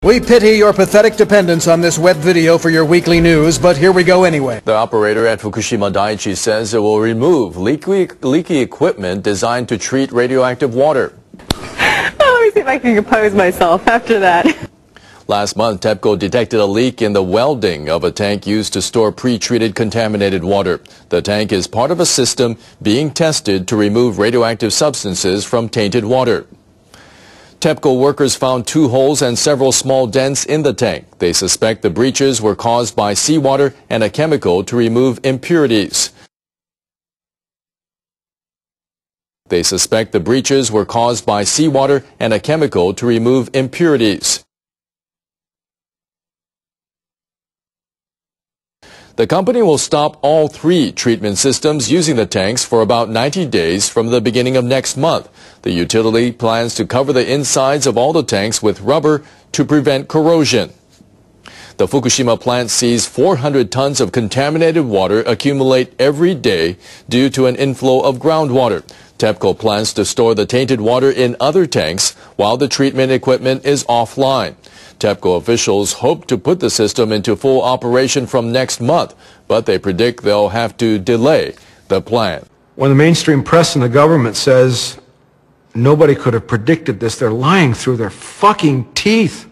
We pity your pathetic dependence on this web video for your weekly news, but here we go anyway. The operator at Fukushima Daiichi says it will remove leaky equipment designed to treat radioactive water. Let me see if I can compose myself after that. Last month, Tepco detected a leak in the welding of a tank used to store pre-treated contaminated water. The tank is part of a system being tested to remove radioactive substances from tainted water. Tepco workers found 2 holes and several small dents in the tank. They suspect the breaches were caused by seawater and a chemical to remove impurities. The company will stop all 3 treatment systems using the tanks for about 90 days from the beginning of next month. The utility plans to cover the insides of all the tanks with rubber to prevent corrosion. The Fukushima plant sees 400 tons of contaminated water accumulate every day due to an inflow of groundwater. Tepco plans to store the tainted water in other tanks while the treatment equipment is offline. Tepco officials hope to put the system into full operation from next month, but they predict they'll have to delay the plan. When the mainstream press and the government says nobody could have predicted this, they're lying through their fucking teeth.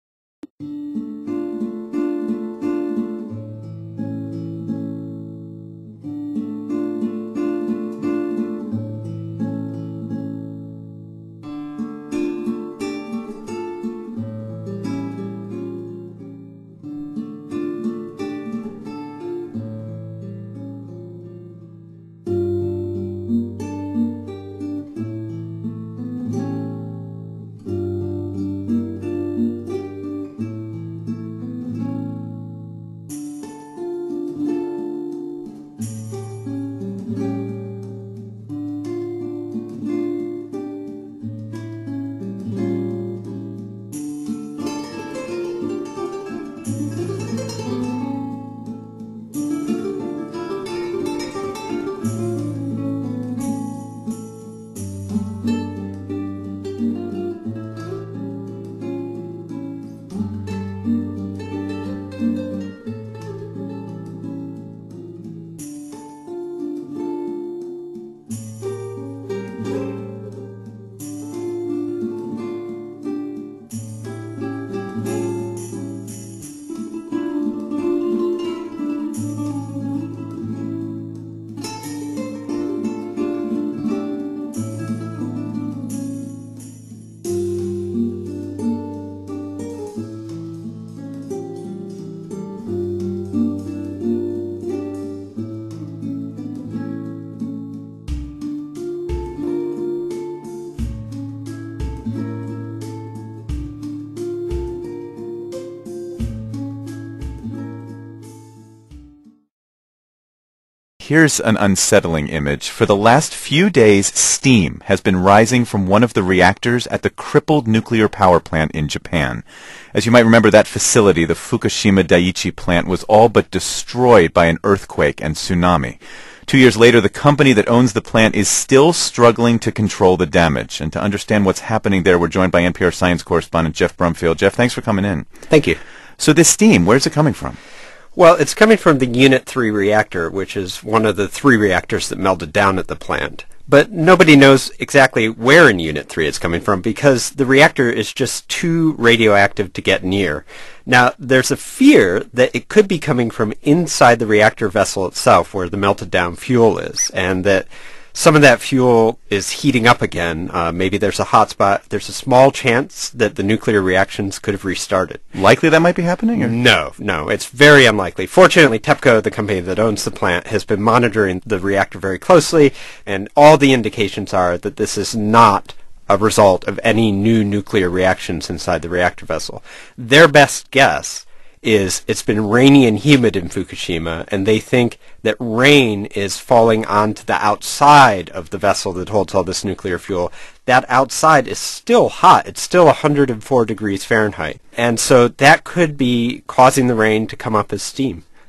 Here's an unsettling image. For the last few days, steam has been rising from one of the reactors at the crippled nuclear power plant in Japan. As you might remember, that facility, the Fukushima Daiichi plant, was all but destroyed by an earthquake and tsunami. 2 years later, the company that owns the plant is still struggling to control the damage. And to understand what's happening there, we're joined by NPR science correspondent Jeff Brumfield. Jeff, thanks for coming in. Thank you. So this steam, where's it coming from? Well, it's coming from the Unit 3 reactor, which is one of the 3 reactors that melted down at the plant. But nobody knows exactly where in Unit 3 it's coming from because the reactor is just too radioactive to get near. Now, there's a fear that it could be coming from inside the reactor vessel itself where the melted down fuel is, and that some of that fuel is heating up again. Maybe there's a hot spot. There's a small chance that the nuclear reactions could have restarted. Likely that might be happening? Or? No, it's very unlikely. Fortunately, Tepco, the company that owns the plant, has been monitoring the reactor very closely, and all the indications are that this is not a result of any new nuclear reactions inside the reactor vessel. Their best guess is it's been rainy and humid in Fukushima, and they think that rain is falling onto the outside of the vessel that holds all this nuclear fuel. That outside is still hot. It's still 104 degrees Fahrenheit. And so that could be causing the rain to come up as steam.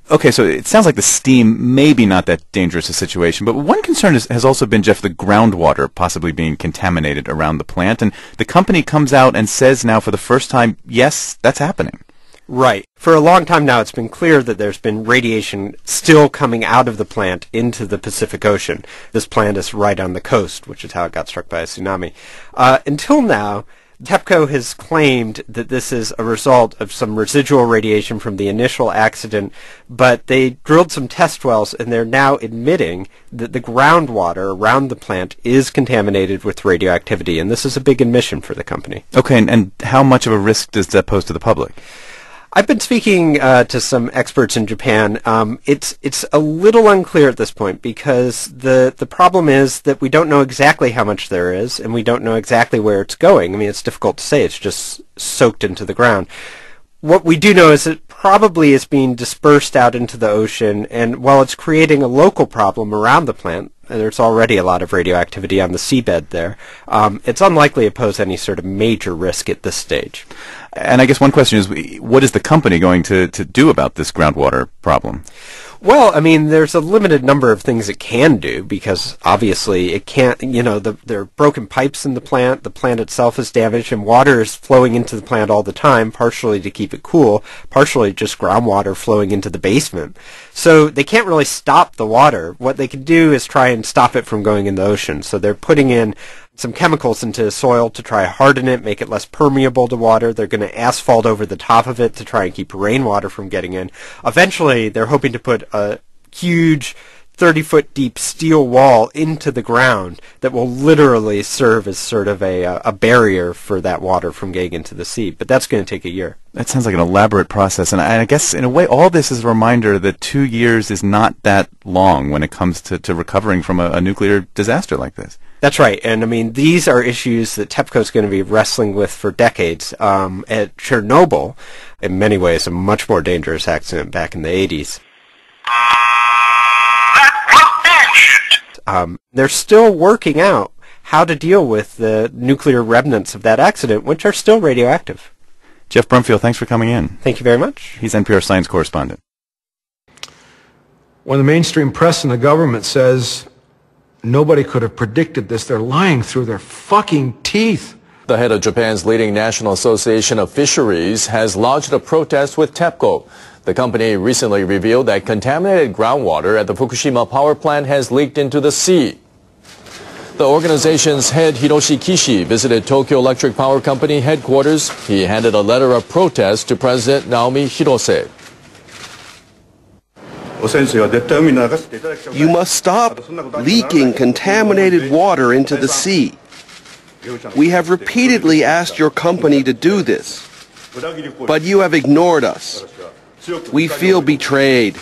Okay, so it sounds like the steam maybe not that dangerous a situation, but one concern has also been, Jeff, the groundwater possibly being contaminated around the plant, and the company comes out and says now for the first time, yes, that's happening. Right. For a long time now, it's been clear that there's been radiation still coming out of the plant into the Pacific Ocean. This plant is right on the coast, which is how it got struck by a tsunami. Until now, Tepco has claimed that this is a result of some residual radiation from the initial accident, but they drilled some test wells and they're now admitting that the groundwater around the plant is contaminated with radioactivity, and this is a big admission for the company. Okay, and how much of a risk does that pose to the public? I've been speaking to some experts in Japan. It's a little unclear at this point because the problem is that we don't know exactly how much there is, and we don't know exactly where it's going. I mean, it's difficult to say. It's just soaked into the ground. What we do know is it probably is being dispersed out into the ocean, and while it's creating a local problem around the plant, and there's already a lot of radioactivity on the seabed there, it's unlikely to pose any sort of major risk at this stage. And I guess one question is, what is the company going to do about this groundwater problem? Well, I mean, there's a limited number of things it can do because obviously it can't, there are broken pipes in the plant itself is damaged, and water is flowing into the plant all the time, partially to keep it cool, partially just groundwater flowing into the basement. So they can't really stop the water. What they can do is try and stop it from going in the ocean. So they're putting in some chemicals into the soil to try to harden it, make it less permeable to water. They're going to asphalt over the top of it to try and keep rainwater from getting in. Eventually, they're hoping to put a huge 30-foot deep steel wall into the ground that will literally serve as sort of a barrier for that water from getting into the sea. But that's going to take a year. That sounds like an elaborate process. And I guess, in a way, all this is a reminder that 2 years is not that long when it comes to recovering from a nuclear disaster like this. That's right. And, I mean, these are issues that Tepco is going to be wrestling with for decades. At Chernobyl, in many ways, a much more dangerous accident back in the 80s. They're still working out how to deal with the nuclear remnants of that accident, which are still radioactive. Jeff Brumfield, thanks for coming in. Thank you very much. He's NPR science correspondent. When the mainstream press and the government says nobody could have predicted this, they're lying through their fucking teeth. The head of Japan's leading National Association of Fisheries has lodged a protest with Tepco. The company recently revealed that contaminated groundwater at the Fukushima power plant has leaked into the sea. The organization's head, Hiroshi Kishi, visited Tokyo Electric Power Company headquarters. He handed a letter of protest to President Naomi Hirose. You must stop leaking contaminated water into the sea. We have repeatedly asked your company to do this, but you have ignored us. We feel betrayed.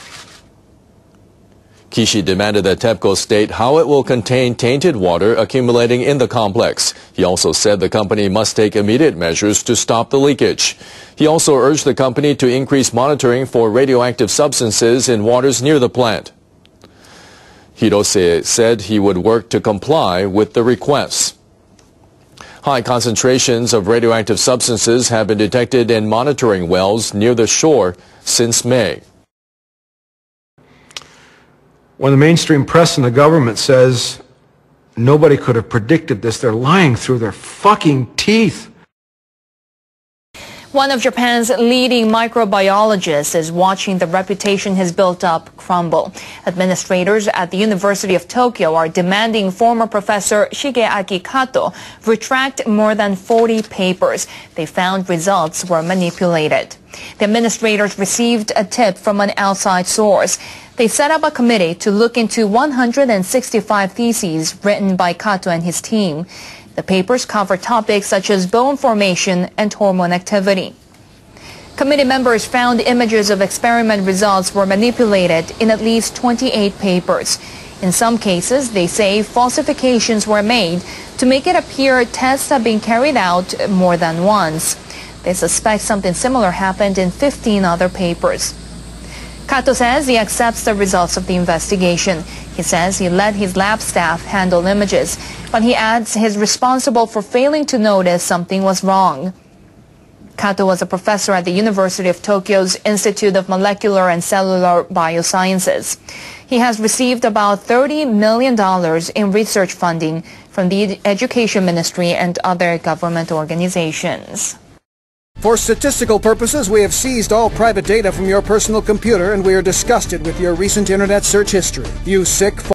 Kishi demanded that Tepco state how it will contain tainted water accumulating in the complex. He also said the company must take immediate measures to stop the leakage. He also urged the company to increase monitoring for radioactive substances in waters near the plant. Hirose said he would work to comply with the requests. High concentrations of radioactive substances have been detected in monitoring wells near the shore since May. When the mainstream press and the government says nobody could have predicted this, they're lying through their fucking teeth. One of Japan's leading microbiologists is watching the reputation he's built up crumble. Administrators at the University of Tokyo are demanding former professor Shigeaki Kato retract more than 40 papers. They found results were manipulated. The administrators received a tip from an outside source. They set up a committee to look into 165 theses written by Kato and his team. The papers cover topics such as bone formation and hormone activity. Committee members found images of experiment results were manipulated in at least 28 papers. In some cases, they say falsifications were made to make it appear tests have been carried out more than once. They suspect something similar happened in 15 other papers. Kato says he accepts the results of the investigation. He says he let his lab staff handle images, but he adds he's responsible for failing to notice something was wrong. Kato was a professor at the University of Tokyo's Institute of Molecular and Cellular Biosciences. He has received about $30 million in research funding from the Education Ministry and other government organizations. For statistical purposes, we have seized all private data from your personal computer, and we are disgusted with your recent internet search history. You sick